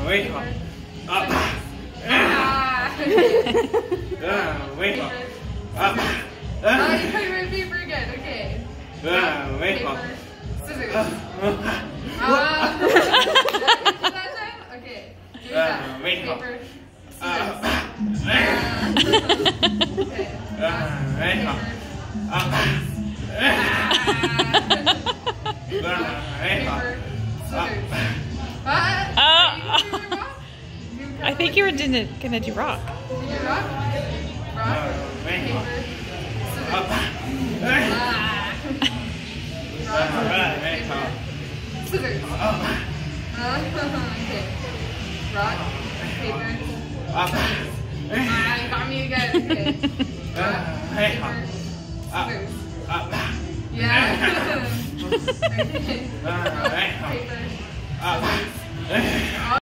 Wait. Up. Wait. Up. Oh, you put your paper again. Okay. Wait. Paper, scissors. That time? Okay. Do that. Wait. Paper, scissors. Okay. Wait. Up. Paper, scissors. I think you were gonna do rock. Did you rock? Rock. Paper, scissors. Rock. Paper, scissors. Okay. Rock. Paper. You got me again. Okay. Rock. Paper. Scissors. Yeah. Okay. Rock. Paper. Scissors.